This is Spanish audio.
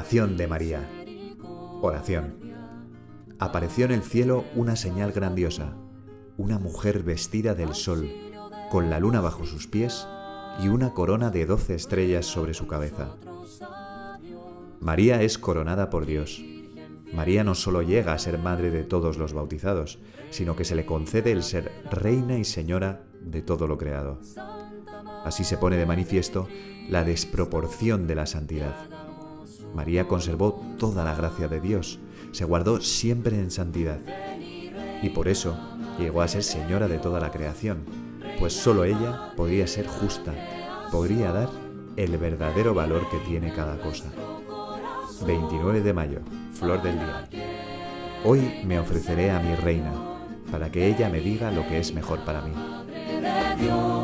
Oración de María. Oración. Apareció en el cielo una señal grandiosa, una mujer vestida del sol, con la luna bajo sus pies y una corona de 12 estrellas sobre su cabeza. María es coronada por Dios. María no solo llega a ser madre de todos los bautizados, sino que se le concede el ser reina y señora de todo lo creado. Así se pone de manifiesto la desproporción de la santidad. María conservó toda la gracia de Dios, se guardó siempre en santidad, y por eso llegó a ser señora de toda la creación, pues solo ella podría ser justa, podría dar el verdadero valor que tiene cada cosa. 29 de mayo, flor del día. Hoy me ofreceré a mi reina, para que ella me diga lo que es mejor para mí.